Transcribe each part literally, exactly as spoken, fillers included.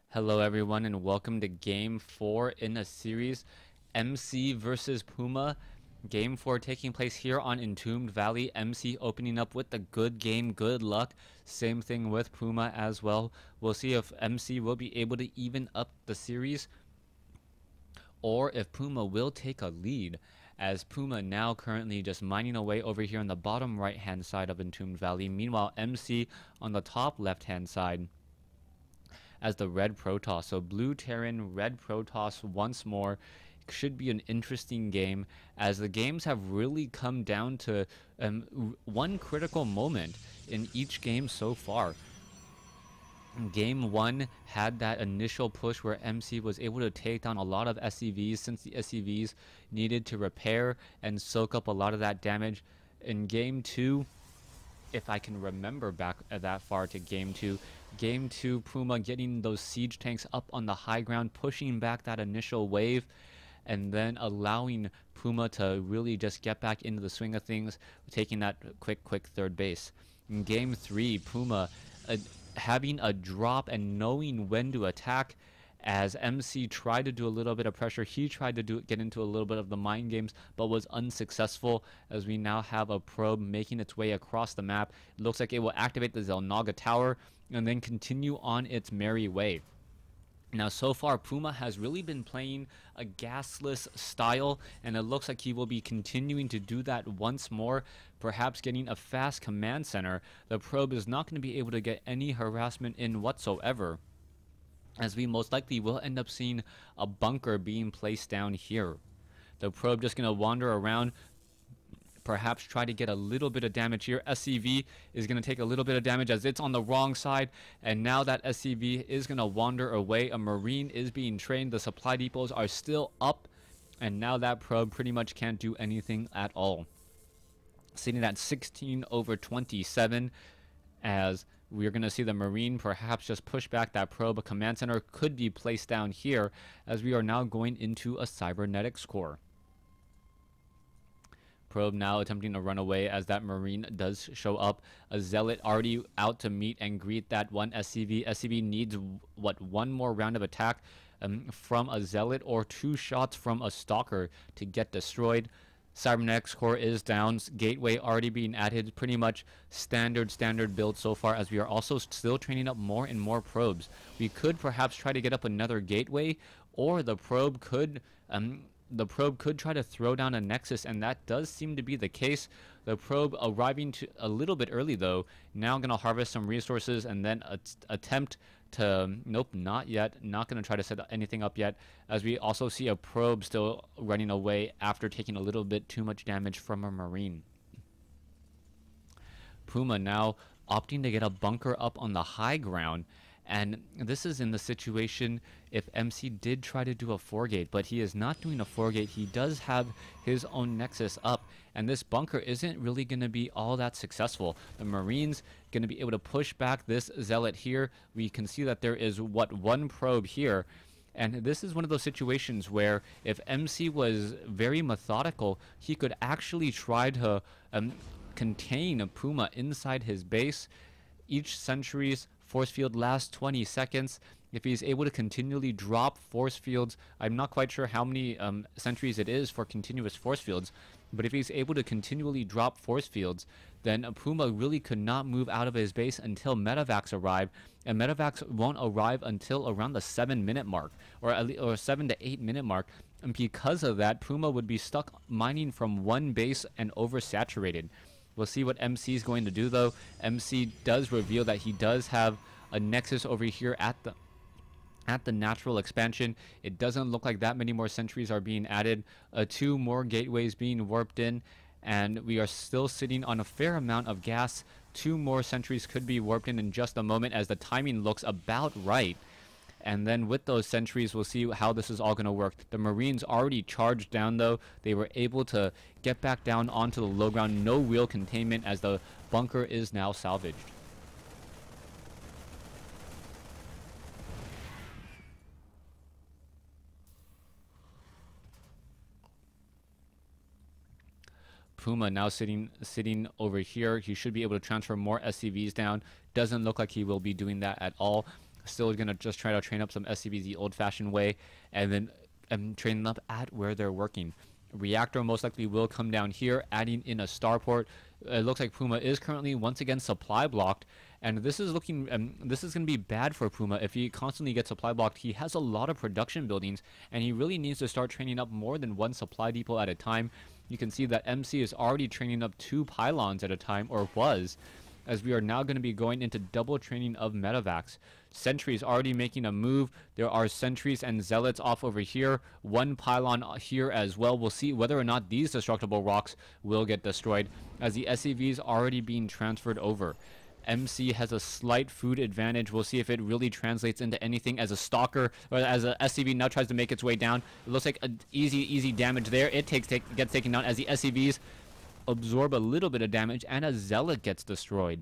Hello everyone and welcome to game four in a series, M C versus Puma. Game four taking place here on Entombed Valley. M C opening up with the good game, good luck. Same thing with Puma as well. We'll see if M C will be able to even up the series or if Puma will take a lead, as Puma now currently just mining away over here on the bottom right hand side of Entombed Valley. Meanwhile, M C on the top left hand side as the red Protoss. So blue Terran, red Protoss once more. Should be an interesting game, as the games have really come down to um, one critical moment in each game so far. Game one had that initial push where M C was able to take down a lot of S C Vs, since the S C Vs needed to repair and soak up a lot of that damage. In game two, if I can remember back that far to game two, game two, Puma getting those siege tanks up on the high ground, pushing back that initial wave, and then allowing Puma to really just get back into the swing of things, taking that quick, quick third base. In game three, Puma uh, having a drop and knowing when to attack, as M C tried to do a little bit of pressure. He tried to do get into a little bit of the mind games, but was unsuccessful, as we now have a probe making its way across the map. It looks like it will activate the Xel'Naga Tower and then continue on its merry way. Now, so far, Puma has really been playing a gasless style, and it looks like he will be continuing to do that once more, perhaps getting a fast command center. The probe is not going to be able to get any harassment in whatsoever, as we most likely will end up seeing a bunker being placed down here. The probe just going to wander around, perhaps try to get a little bit of damage here. S C V is going to take a little bit of damage as it's on the wrong side, and now that S C V is going to wander away. A Marine is being trained. The supply depots are still up, and now that probe pretty much can't do anything at all. Sitting at sixteen over twenty-seven, as we're going to see the Marine perhaps just push back that probe. A command center could be placed down here, as we are now going into a cybernetics core. Probe now attempting to run away as that Marine does show up. A Zealot already out to meet and greet that one S C V. S C V needs, what, one more round of attack um, from a Zealot, or two shots from a Stalker to get destroyed. Cybernetics core is down. Gateway already being added. Pretty much standard, standard build so far, as we are also still training up more and more probes. We could perhaps try to get up another gateway, or the probe could... Um, The probe could try to throw down a Nexus, and that does seem to be the case. The probe arriving to a little bit early, though. Now going to harvest some resources and then at attempt to... Nope, not yet. Not going to try to set anything up yet, as we also see a probe still running away after taking a little bit too much damage from a Marine. Puma now opting to get a bunker up on the high ground. And this is in the situation if M C did try to do a four gate, but he is not doing a four gate. He does have his own Nexus up, and this bunker isn't really going to be all that successful. The Marines going to be able to push back this Zealot here. We can see that there is, what, one probe here. And this is one of those situations where if M C was very methodical, he could actually try to um, contain a Puma inside his base. Each sentry's force field lasts twenty seconds. If he's able to continually drop force fields, I'm not quite sure how many um, sentries it is for continuous force fields, but if he's able to continually drop force fields, then Puma really could not move out of his base until medevacs arrive, and medevacs won't arrive until around the seven minute mark, or at least, or seven to eight minute mark. And because of that, Puma would be stuck mining from one base and oversaturated. We'll see what M C is going to do, though. M C does reveal that he does have a Nexus over here at the at the natural expansion. It doesn't look like that many more sentries are being added. Uh, two more gateways being warped in, and we are still sitting on a fair amount of gas. Two more sentries could be warped in in just a moment, as the timing looks about right. And then with those sentries, we'll see how this is all going to work. The Marines already charged down, though. They were able to get back down onto the low ground. No real containment, as the bunker is now salvaged. Puma now sitting sitting over here. He should be able to transfer more S C Vs down. Doesn't look like he will be doing that at all. Still gonna just try to train up some S C Vs the old-fashioned way, and then um, train them up at where they're working. Reactor most likely will come down here, adding in a starport. It looks like Puma is currently once again supply blocked, and this is looking um, this is going to be bad for Puma if he constantly gets supply blocked. He has a lot of production buildings, and he really needs to start training up more than one supply depot at a time. You can see that M C is already training up two pylons at a time, or was, as we are now going to be going into double training of Medivacs. Sentry is already making a move. There are sentries and zealots off over here. One pylon here as well. We'll see whether or not these destructible rocks will get destroyed, as the S C Vs already being transferred over. M C has a slight food advantage. We'll see if it really translates into anything as a stalker, or as a S C V now tries to make its way down. It looks like an easy, easy damage there. It takes take, gets taken down as the S C Vs absorb a little bit of damage, and a zealot gets destroyed.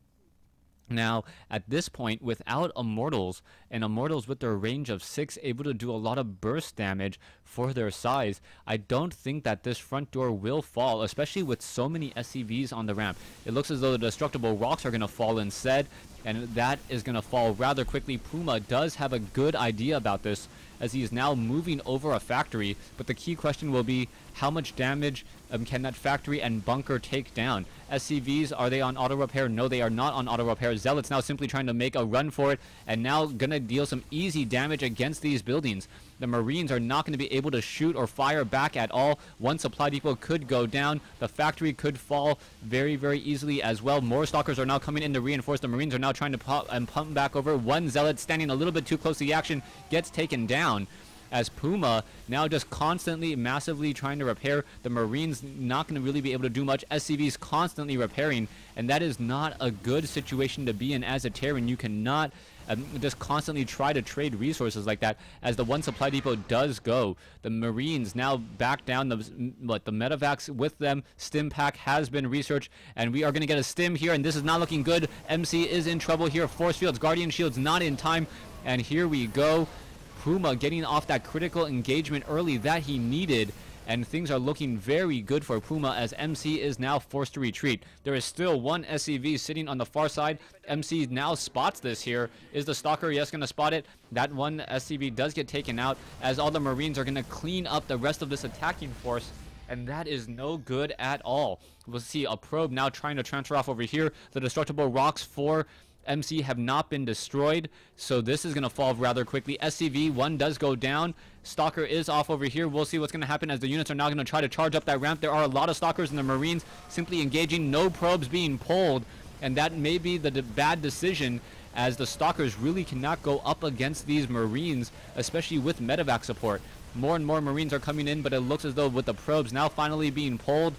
Now, at this point, without Immortals, and Immortals with their range of six, able to do a lot of burst damage for their size, I don't think that this front door will fall, especially with so many S C Vs on the ramp. It looks as though the destructible rocks are going to fall instead, and that is going to fall rather quickly. Puma does have a good idea about this, as he is now moving over a factory, but the key question will be, how much damage um, can that factory and bunker take down? S C Vs, are they on auto repair? No, they are not on auto repair. Zealots now simply trying to make a run for it, and now gonna deal some easy damage against these buildings. The Marines are not going to be able to shoot or fire back at all. One supply depot could go down. The factory could fall very, very easily as well. More stalkers are now coming in to reinforce. The Marines are now trying to pop and pump back over. One zealot standing a little bit too close to the action gets taken down, as Puma now just constantly massively trying to repair. The Marines not going to really be able to do much. S C Vs constantly repairing, and that is not a good situation to be in as a Terran. You cannot um, just constantly try to trade resources like that, as the one supply depot does go. The Marines now back down. The what the Medivacs with them. Stim pack has been researched, and we are going to get a stim here, and this is not looking good. M C is in trouble here. Force fields, Guardian shields not in time, and here we go. Puma getting off that critical engagement early that he needed, and things are looking very good for Puma, as M C is now forced to retreat. There is still one S C V sitting on the far side. M C now spots this here. Is the Stalker, yes, going to spot it? That one S C V does get taken out, as all the Marines are going to clean up the rest of this attacking force, and that is no good at all. We'll see a probe now trying to transfer off over here. The destructible rocks for M C have not been destroyed, so this is going to fall rather quickly. S C V one does go down. Stalker is off over here. We'll see what's going to happen, as the units are now going to try to charge up that ramp. There are a lot of Stalkers, and the Marines simply engaging. No probes being pulled, and that may be the bad decision, as the Stalkers really cannot go up against these Marines, especially with Medivac support. More and more Marines are coming in, but it looks as though with the probes now finally being pulled,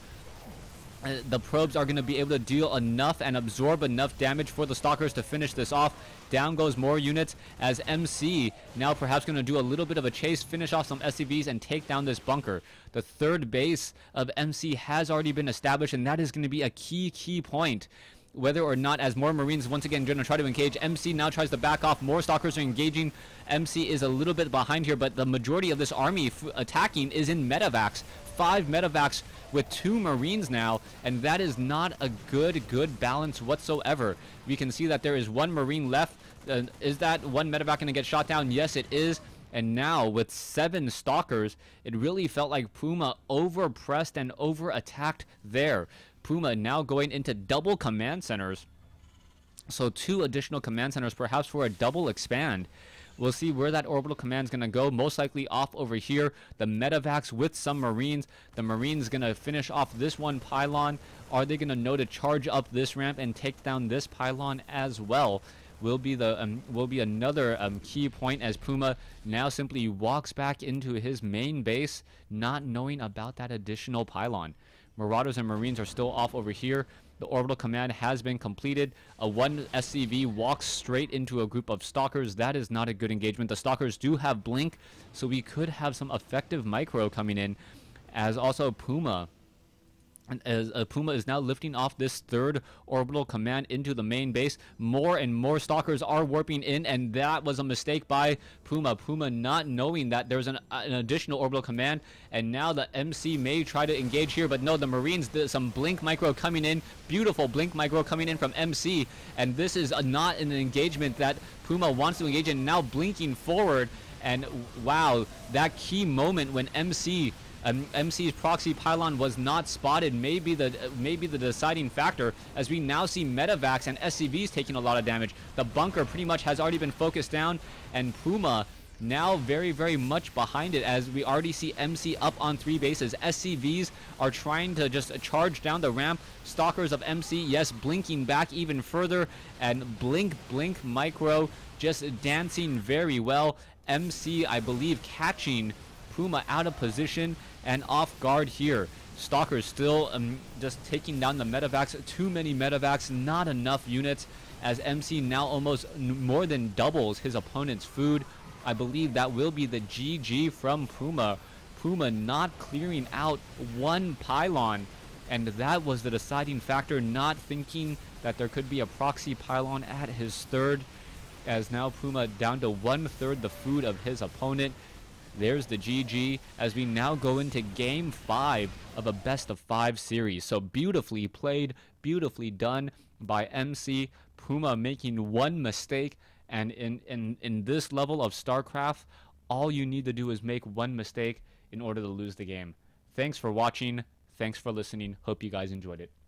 Uh, the probes are going to be able to deal enough and absorb enough damage for the Stalkers to finish this off. Down goes more units, as M C now perhaps going to do a little bit of a chase, finish off some S C Vs, and take down this bunker. The third base of M C has already been established, and that is going to be a key, key point. Whether or not, as more Marines once again going to try to engage, M C now tries to back off. More Stalkers are engaging. M C is a little bit behind here, but the majority of this army f attacking is in Medivacs. Five Medivacs with two Marines now, and that is not a good, good balance whatsoever. We can see that there is one Marine left. Uh, is that one Medivac going to get shot down? Yes, it is. And now with seven Stalkers, it really felt like Puma over-pressed and over-attacked there. Puma now going into double command centers. So two additional command centers, perhaps for a double expand. We'll see where that orbital command is going to go. Most likely off over here. The Medivacs with some Marines. The Marines going to finish off this one pylon. Are they going to know to charge up this ramp and take down this pylon as well? Will be the um, will be another um, key point, as Puma now simply walks back into his main base, not knowing about that additional pylon. Marauders and Marines are still off over here. The orbital command has been completed. A one S C V walks straight into a group of Stalkers. That is not a good engagement. The Stalkers do have blink, so we could have some effective micro coming in, as also Puma As uh, Puma is now lifting off this third orbital command into the main base. More and more stalkers are warping in, and that was a mistake by Puma. Puma not knowing that there's an, uh, an additional orbital command, and now the M C may try to engage here, but no, the Marines, did some Blink Micro coming in. Beautiful Blink Micro coming in from M C, and this is a, not an engagement that Puma wants to engage in. Now blinking forward, and wow, that key moment when M C Um, M C's proxy pylon was not spotted, maybe the uh, maybe the deciding factor, as we now see Medivacs and S C Vs taking a lot of damage. The bunker pretty much has already been focused down, and Puma now very, very much behind it, as we already see M C up on three bases. S C Vs are trying to just charge down the ramp. Stalkers of M C, yes, blinking back even further, and Blink, Blink Micro just dancing very well. M C, I believe, catching Puma out of position and off guard here. Stalkers still um, just taking down the Medivacs. Too many Medivacs, not enough units, as M C now almost n more than doubles his opponent's food. I believe that will be the G G from Puma. Puma not clearing out one pylon, and that was the deciding factor, not thinking that there could be a proxy pylon at his third, as now Puma down to one-third the food of his opponent. There's the G G, as we now go into game five of a best of five series. So beautifully played, beautifully done by M C. Puma making one mistake, and in, in, in this level of StarCraft, all you need to do is make one mistake in order to lose the game. Thanks for watching. Thanks for listening. Hope you guys enjoyed it.